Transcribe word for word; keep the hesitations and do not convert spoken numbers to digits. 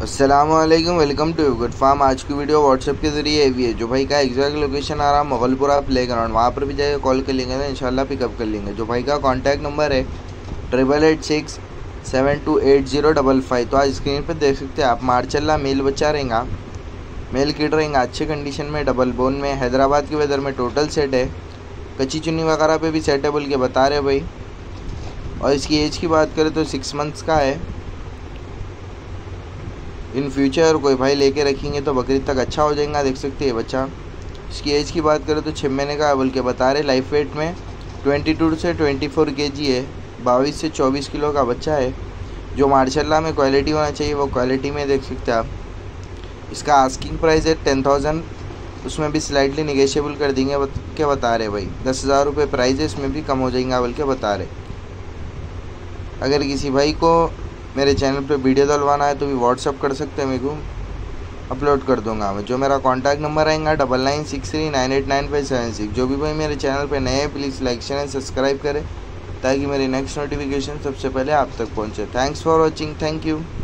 अस्सलामुअलैकुम, welcome to good farm. आज की वीडियो व्हाट्सएप के ज़रिए भी है। जो भाई का एग्जैक्ट लोकेशन आ रहा मुगलपुरा प्ले ग्राउंड, वहाँ पर भी जाइए, कॉल कर लेंगे तो इंशाल्लाह पिकअप कर लेंगे। जो भाई का कॉन्टैक्ट नंबर है triple eight six seven two eight zero double five. तो आज स्क्रीन पर देख सकते हैं आप, मार्चल्ला मेल बच्चा रहेगा, मेल किड रहेगा, अच्छे कंडीशन में, डबल बोन में, हैदराबाद के वेदर में टोटल सेट है, कच्ची चुन्नी वगैरह पे भी सेट है बोल के बता रहे भाई। और इसकी एज की बात करें तो सिक्स मंथ्स का है। इन फ्यूचर कोई भाई लेके रखेंगे तो बकरीद तक अच्छा हो जाएगा, देख सकते हैं बच्चा। इसकी एज की बात करें तो छः महीने का है बोल के बता रहे। लाइफ वेट में बाईस से चौबीस केजी है, बाईस से चौबीस किलो का बच्चा है। जो मार्शल्ला में क्वालिटी होना चाहिए वो क्वालिटी में देख सकते हैं आप। इसका आस्किंग प्राइस है टेन थाउजेंड, उसमें भी स्लाइटली निगेशियबल कर देंगे बत, के बता रहे भाई। दस हज़ार रुपये प्राइस है, इसमें भी कम हो जाएगा बोल के बता रहे। अगर किसी भाई को मेरे चैनल पे वीडियो डलवाना है तो भी व्हाट्सअप कर सकते हैं, मेरे को अपलोड कर दूंगा मैं। जो मेरा कॉन्टैक्ट नंबर आएगा double nine six three nine eight nine five seven six. जो भी भाई मेरे चैनल पे नए हैं please like share and subscribe करें ताकि मेरी नेक्स्ट नोटिफिकेशन सबसे पहले आप तक पहुंचे। Thanks for watching, thank you.